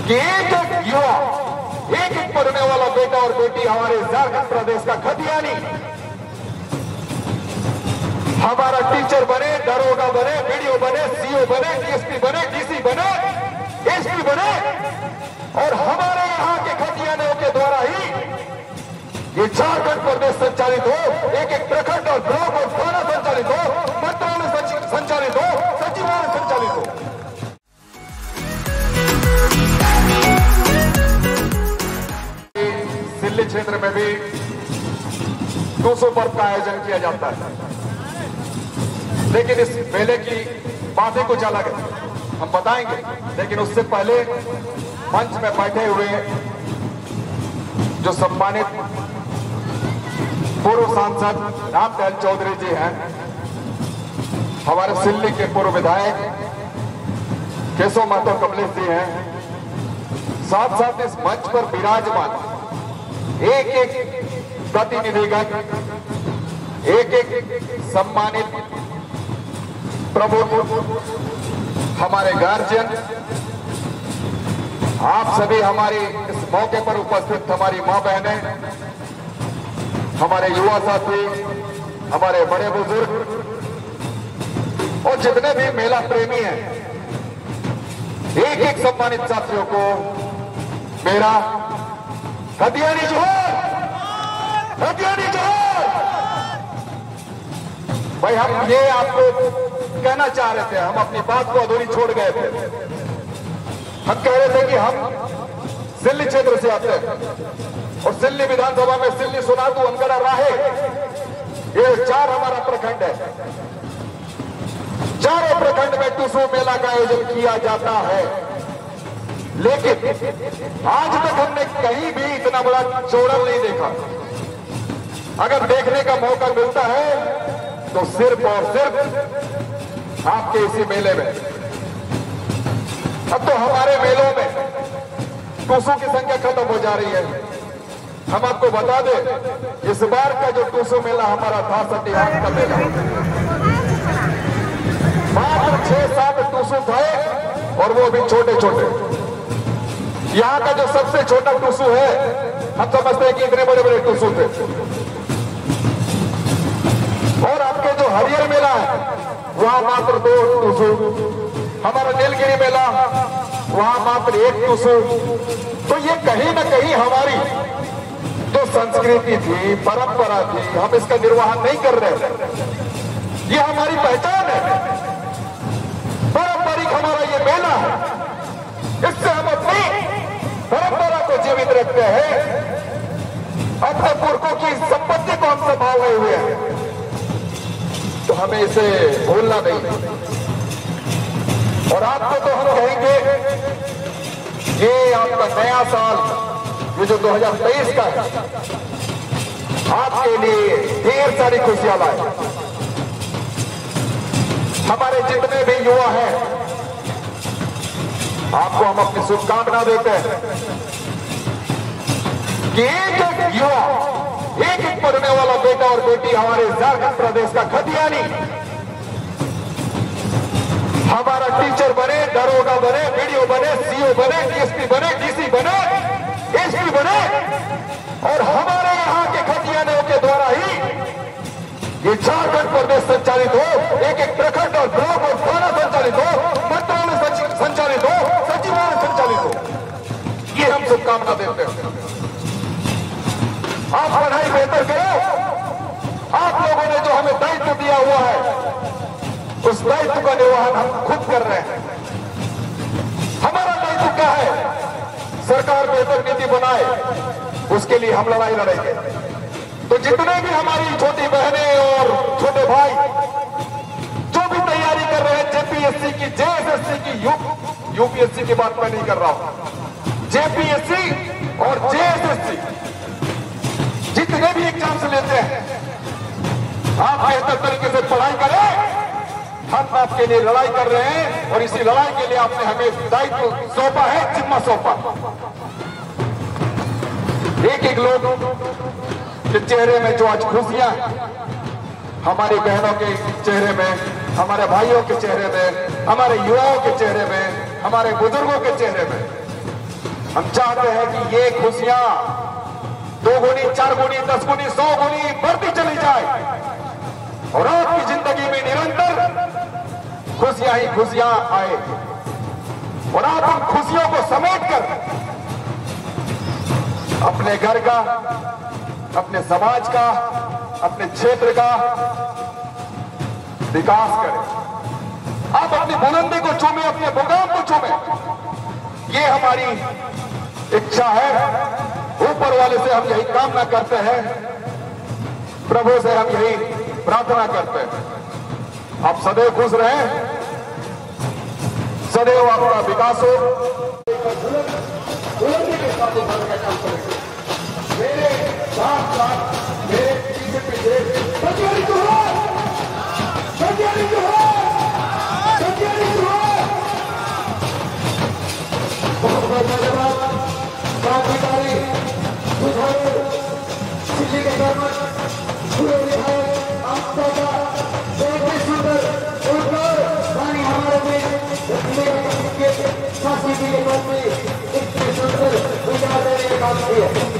कि एक एक युवा, एक एक पढ़ने वाला बेटा और बेटी हमारे झारखंड प्रदेश का खतियानी हमारा टीचर बने, दरोगा बने, बीडीओ बने, सीओ बने, डीएसपी बने, डीसी बने, एसपी बने और हमारे यहाँ के खतियानियों के द्वारा ही ये झारखंड प्रदेश संचालित हो, एक एक प्रखंड और ब्लॉक और थाना संचालित हो, मंत्रालय संचालित हो, सचिवालय संचालित हो। सिल्ली क्षेत्र में भी 200 पर्व का आयोजन किया जाता है, लेकिन इस मेले की बातें कुछ अलग है, हम बताएंगे। लेकिन उससे पहले मंच में बैठे हुए जो सम्मानित पूर्व सांसद रामदयाल चौधरी जी हैं, हमारे सिल्ली के पूर्व विधायक केशव महतो कमलेश जी हैं, साथ साथ इस मंच पर विराजमान एक एक प्रतिनिधिगण, एक एक सम्मानित प्रमुख, हमारे गार्जियन, आप सभी हमारी इस मौके पर उपस्थित हमारी मां बहनें, हमारे युवा साथी, हमारे बड़े बुजुर्ग और जितने भी मेला प्रेमी हैं, एक एक सम्मानित साथियों को मेरा खतियानी जोहार, खतियानी जोहार। भाई हम ये आपको कहना चाह रहे थे, हम अपनी बात को अधूरी छोड़ गए थे। हम कह रहे थे कि हम सिल्ली क्षेत्र से आते हैं और सिल्ली विधानसभा में सिल्ली, सुनातू, अनगढ़ा, राहे, ये 4 हमारा प्रखंड है। चारों प्रखंड में टूसू मेला का आयोजन किया जाता है, लेकिन आज तक हमने कहीं भी इतना बड़ा जोड़ल नहीं देखा। अगर देखने का मौका मिलता है तो सिर्फ और सिर्फ आपके इसी मेले में। अब तो हमारे मेलों में टूसू की संख्या खत्म हो जा रही है। हम आपको बता दें, इस बार का जो टूसू मेला हमारा था, सटिहान का मेला, मात्र 6-7 टूसू थे और वो भी छोटे छोटे। यहाँ का जो सबसे छोटा टूसू है, हम समझते हैं कि इतने बड़े बड़े टूसू थे। और आपके जो हरियर मेला है, वहां मात्र 2 टूसू। हमारा नीलगिरी मेला, वहां मात्र 1 टूसू। तो ये कहीं ना कहीं हमारी जो संस्कृति थी, परंपरा थी, हम इसका निर्वहन नहीं कर रहे। ये हमारी पहचान है, पारंपरिक हमारा ये मेला है। इससे हम अपनी परंपरा को जीवित रखते हैं, अपने पुरखों की संपत्ति को हम संभाल रहे हुए हैं, तो हमें इसे भूलना नहीं। और आपको तो हम कहेंगे, ये आपका नया साल, ये जो 2023 का है, आपके लिए ढेर सारी खुशियां लाए। हमारे जितने भी युवा हैं, आपको हम अपनी शुभकामना देते हैं कि एक एक युवा, एक एक पढ़ने वाला बेटा और बेटी हमारे झारखंड प्रदेश का खतियानी हमारा टीचर बने, दरोगा बने, बीडीओ बने, सीओ बने, डीएसपी बने, डीसी बने, एसपी बने और हमारे यहाँ के खतियानियों के द्वारा ही ये झारखंड प्रदेश संचालित हो, एक एक प्रखंड और ब्लॉक और थाना संचालित हो, मंत्रालय संचालित हो, सचिवालय संचालित हो। ये हम शुभकामना देते हैं। आप पढ़ाई बेहतर करो। आप लोगों ने जो हमें दायित्व दिया हुआ है, उस दायित्व का निर्वहन हम खुद कर रहे हैं। हमारा दायित्व क्या है? सरकार बेहतर नीति बनाए, उसके लिए हम लड़ाई लड़ेंगे। तो जितने भी हमारी छोटी बहनें और छोटे भाई जो भी तैयारी कर रहे हैं, जेपीएससी की, जेएसएससी की, यूपीएससी की बात मैं नहीं कर रहा हूं, जेपीएससी और जेएसएससी जितने भी एग्जाम्स लेते हैं, आप बेहतर तरीके से पढ़ाई करें। हम आपके लिए लड़ाई कर रहे हैं और इसी लड़ाई के लिए आपने हमें दायित्व सौंपा है, जिम्मा सौंपा। एक एक लोग के चेहरे में जो आज खुशियां हैं, हमारी बहनों के चेहरे में, हमारे भाइयों के चेहरे में, हमारे युवाओं के चेहरे में, हमारे बुजुर्गों के चेहरे में, हम चाहते हैं कि ये खुशियां 2 गुनी, 4 गुनी, 10 गुनी, 100 गुनी बढ़ती चली जाए और आपकी जिंदगी में निरंतर खुशियां ही खुशियां आए और आप उन खुशियों को समेटकर अपने घर का, अपने समाज का, अपने क्षेत्र का विकास करें। आप अपनी बुलंदी को चूमे, अपने मुकाम को चूमे। ये हमारी इच्छा है। ऊपर वाले से हम यही कामना करते हैं, प्रभु से हम यही प्रार्थना करते हैं। आप सदैव खुश रहें, सदैव आपका विकास हो। बुलंदी के साथ उठाने का काम करेंगे। मेरे साथ साथ मेरे पीछे पीछे सत्यारी जोहार, सत्यारी जोहार, सत्यारी जोहार। बहुत बहुत धन्यवाद। क्रांतिकारी सुधार दिल्ली के गवर्नर पूरे विधायक आपका बहुत ही सुंदर उनकर वाणी हमारे में शासी के पद में इतने सुंदर विचार देने का काम किया।